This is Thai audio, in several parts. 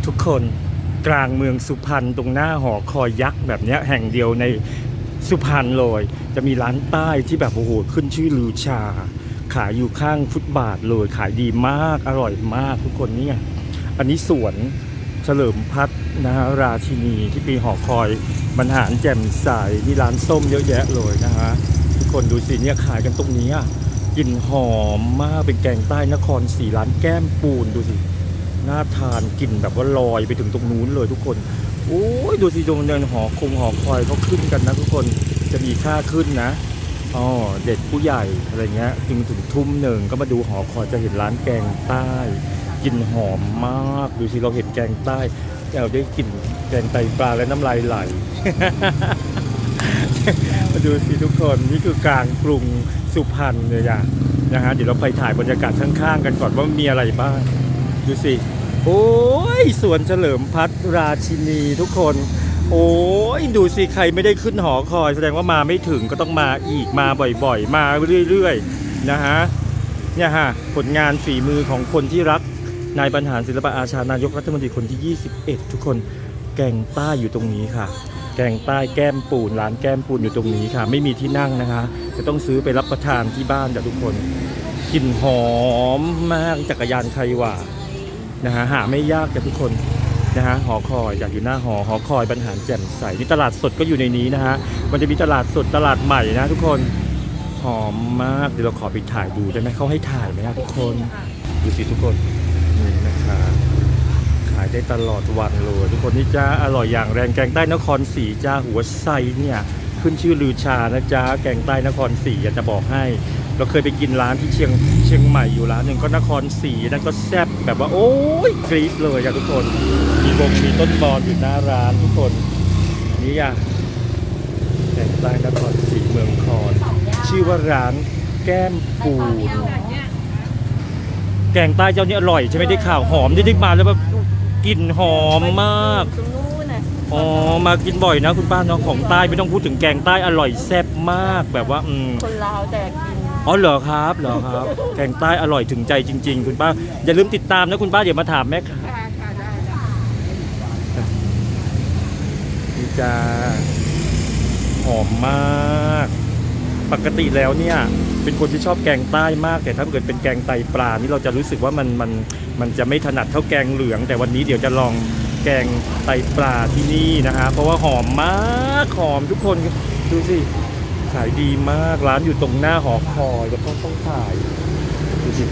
ทุกคนกลางเมืองสุพรรณตรงหน้าหอคอยยักษ์แบบนี้แห่งเดียวในสุพรรณเลยจะมีร้านใต้ที่แบบโอ้โหขึ้นชื่อลือชาขายอยู่ข้างฟุตบาทเลยขายดีมากอร่อยมากทุกคนนี่ไงอันนี้สวนเฉลิมพัฒน์นะฮะราชินีที่ปีหอคอยบรรหารแจ่มใสมีร้านส้มเยอะแยะเลยนะฮะทุกคนดูสิเนี่ยขายกันตรงนี้กลิ่นหอมมากเป็นแกงใต้นครศรีร้านแก้มปูนดูสิน่าทานกลิ่นแบบว่าลอยไปถึงตรงนู้นเลยทุกคนโอ้ยดูสิตรงเดินหอคอยเขาขึ้นกันนะทุกคนจะมีค่าขึ้นนะอ๋อเด็กผู้ใหญ่อะไรเงี้ยถึงทุ่มหนึ่งก็มาดูหอคอยจะเห็นร้านแกงใต้กลิ่นหอมมากดูสิเราเห็นแกงใต้เราได้กลิ่นแกงไตปลาและน้ำลายไหล มาดูสิทุกคนนี่คือกลางกรุงสุพรรณเลยนะฮะเดี๋ยวเราไปถ่ายบรรยากาศข้างๆกันก่อนว่ามีอะไรบ้างดูสิโอ้ยสวนเฉลิมพัฒน์ราชินีทุกคนโอ้ยดูสิใครไม่ได้ขึ้นหอคอยแสดงว่ามาไม่ถึงก็ต้องมาอีกมาบ่อยๆมาเรื่อยๆนะฮะเนี่ยฮะผลงานฝีมือของคนที่รักนายบรรหารศิลปอาชานายกรัฐมนตรีคนที่21ทุกคนแกงใต้อยู่ตรงนี้ค่ะแกงใต้แก้มปูนร้านแก้มปูนอยู่ตรงนี้ค่ะไม่มีที่นั่งนะคะจะต้องซื้อไปรับประทานที่บ้านจ้ะทุกคนกลิ่นหอมมากจักรยานใครว่านะฮะหาไม่ยากจ้ะทุกคนนะฮะหอคอยอยากอยู่หน้าหอคอยบรรหารแจ่มใสนี่ตลาดสดก็อยู่ในนี้นะฮะมันจะมีตลาดสดตลาดใหม่นะทุกคนหอมมากเดี๋ยวเราขอไปถ่ายดูได้ไหมเขาให้ถ่ายไหมทุกคนดูสิทุกคนนี่นะคะขายได้ตลอดวันเลยทุกคนนี่จ้าอร่อยอย่างแรงแกงใต้นครศรีจ้าหัวไซเนี่ยขึ้นชื่อลือชานะจ้าแกงใต้นครศรีอยากจะบอกให้เราเคยไปกินร้านที่เชียงใหม่อยู่ร้านหนึ่งก็นครศรีนั่นก็แซ่บแบบว่าโอ้ยกรี๊ดเลยจ้ะทุกคนมีต้นบอนอยู่หน้าร้านทุกคนนี่แกงใต้นครศรีเมืองคอนชื่อว่าร้านแก้มปูนแกงใต้เจ้านี้อร่อยใช่ไหมได้ข่าวหอมได้มาแล้วแบบกลิ่นหอมมากอ๋อมากินบ่อยนะคุณป้าเนาะของใต้ไม่ต้องพูดถึงแกงใต้อร่อยแซ่บมากแบบว่าคนลาวแต่กินอ๋อเหรอครับแกงใต้อร่อยถึงใจจริงๆคุณป้าอย่าลืมติดตามนะคุณป้าเดี๋ยวมาถามแม่ค่ะนี่จ้าหอมมากปกติแล้วเนี่ยเป็นคนที่ชอบแกงใต้มากแต่ถ้าเกิดเป็นแกงไตปลานี่เราจะรู้สึกว่ามันจะไม่ถนัดเท่าแกงเหลืองแต่วันนี้เดี๋ยวจะลองแกงไตปลาที่นี่นะฮะเพราะว่าหอมมากหอมทุกคนดูสิขายดีมากร้านอยู่ตรงหน้าหอคอยจะต้องถ่ายดูสิ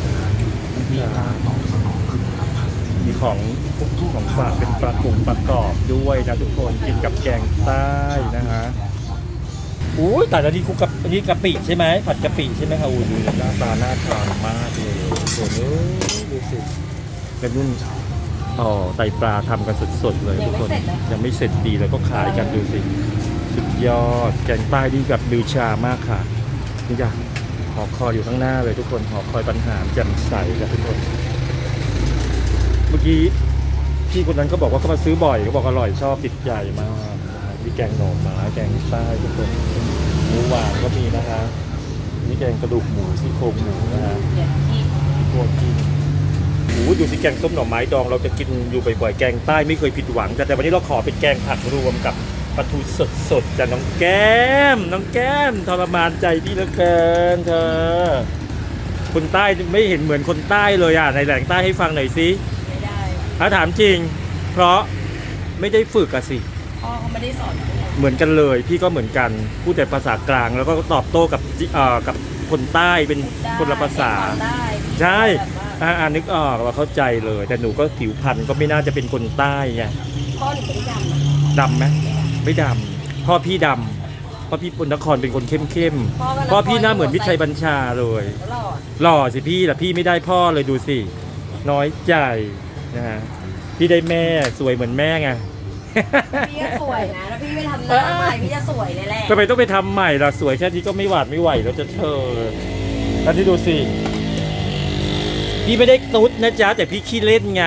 มีของฝากเป็นประกอบด้วยนะทุกคนกินกับแกงใต้นะฮะอุ้ยแต่ละนี้อันนี้กะปิใช่ไหมผัดกะปิใช่ไหมคะดูหน้าตาน่าทานมากเลยส่วนนี้ดูสิเป็นรุ่นไตปลาทำกันสดๆเลยทุกคนยังไม่เสร็จดีแล้วก็ขายกันดูสิสุดยอดแกงใต้ดีกับลือชามากค่ะนี่จ้ะหอคอยอยู่ข้างหน้าเลยทุกคนหอคอยบรรหารแจ่มใสกันทุกคนเมื่อกี้พี่คนนั้นก็บอกว่าเขามาซื้อบ่อยเขาบอกอร่อยชอบติดใจมากมีแกงหน่อไม้แกงใต้ทุกคนหมูหวานก็มีนะคะนี่แกงกระดูกหมูซี่โครงหมูนะฮะพวกกินดูสิแกงส้มหน่อไม้ดองเราจะกินอยู่บ่อยๆแกงใต้ไม่เคยผิดหวังแต่วันนี้เราขอเป็นแกงผักรวมกับปลาทูสดๆจากน้องแก้มทรมานใจพี่เหลือเกินเธอคนใต้ไม่เห็นเหมือนคนใต้เลยในแหล่งใต้ให้ฟังหน่อยสิไม่ได้ถ้าถามจริงเพราะไม่ได้ฝึกสิพ่อเขาไม่ได้สอนเหมือนกันเลยพี่ก็เหมือนกันพูดแต่ภาษากลางแล้วก็ตอบโต้กับคนใต้เป็นคนละภาษาใช่นึกออกว่าเข้าใจเลยแต่หนูก็ผิวพรรณก็ไม่น่าจะเป็นคนใต้ไงพ่อหนูไม่ได้ดำไหมไม่ดำพ่อพี่ดำพ่อพี่พลนครเป็นคนเข้มพ่อพี่หน้าเหมือนวิชัยบัญชาเลยหล่อสิพี่แต่พี่ไม่ได้พ่อเลยดูสิน้อยใจนะฮะพี่ได้แม่สวยเหมือนแม่ไงพี่ก็สวยนะแล้วพี่ไม่ทำหน้าใหม่พี่จะสวยเลยแหละทำไมต้องไปทำใหม่ล่ะสวยแค่นี้ก็ไม่หวาดไม่ไหวแล้วจะเธออันนี้ดูสิพี่ไม่ได้ตุ๊ดนะจ๊ะแต่พี่ขี้เล่นไง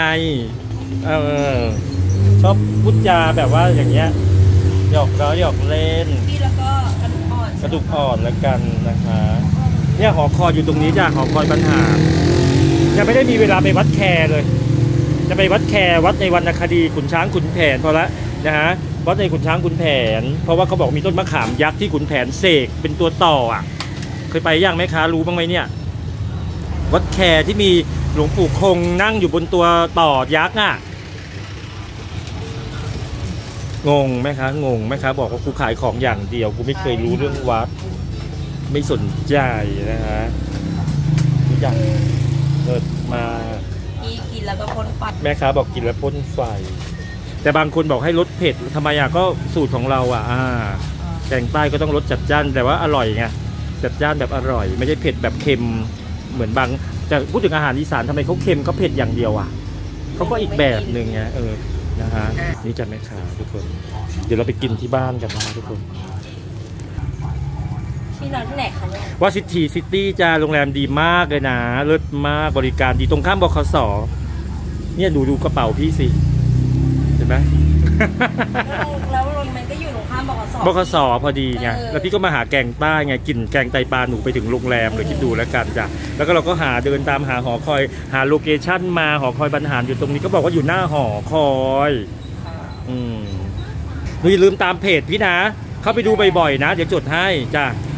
ชอบพูดจาแบบว่าอย่างเงี้ยหยอกล้อหยอกเล่นพี่แล้วก็กระดูกอ่อนแล้วกันนะคะเนี่ยหอคอยอยู่ตรงนี้จ้ะหอคอยบรรหารยังไม่ได้มีเวลาไปวัดแคเลยจะไปวัดแควัดในวรรณคดีขุนช้างขุนแผนพอละนะฮะวัดในขุนช้างขุนแผนเพราะว่าเขาบอกมีต้นมะขามยักษ์ที่ขุนแผนเสกเป็นตัวต่ออ่ะเคยไปยังไหมคะรู้บ้างไหมเนี่ยวัดแคที่มีหลวงปู่คงนั่งอยู่บนตัวต่อยักษ์อ่ะงงไหมคะงงไหมคะบอกว่ากูขายของอย่างเดียวกูไม่เคยรู้เรื่องวัดไม่สนใจนะฮะนี่จ้ะเลิศมาพี่กินแล้วก็พ่นไฟแม่ค้าบอกกินแล้วพ่นไฟแต่บางคนบอกให้ลดเผ็ดทำไมอ่ะก็สูตรของเราอ่ะแกงใต้ก็ต้องลดจัดจ้านแต่ว่าอร่อยไงจัดจ้านแบบอร่อยไม่ใช่เผ็ดแบบเค็มเหมือนบางแต่พูดถึงอาหารอีสานทำไมเขาเค็มก็เผ็ดอย่างเดียวอ่ะเขาก็อีกแบบหนึ่งไงนะฮะนี่จะแม่ค้าทุกคนเดี๋ยวเราไปกินที่บ้านกันนะทุกคนที่นอนที่ไหนคะเนี่ยว่าซิตี้จ้าโรงแรมดีมากเลยนะเลิศมากบริการดีตรงข้ามบขส.เนี่ยดูกระเป๋าพี่สิเห็นไหมแล้วมันก็อยู่ตรงข้ามบขส. บขส.พอดีไงแล้วพี่ก็มาหาแกงใต้ไงกินแกงไตปลาหนูไปถึงโรงแรมเลยคิดดูแล้วกันจ้ะแล้วก็เราก็เดินตามหาหอคอยหาโลเคชั่นมาหอคอยบรรหารอยู่ตรงนี้ก็บอกว่าอยู่หน้าหอคอยหนูอย่าลืมตามเพจพี่นะเข้าไปดูบ่อยๆนะเดี๋ยวจดให้จ้ะ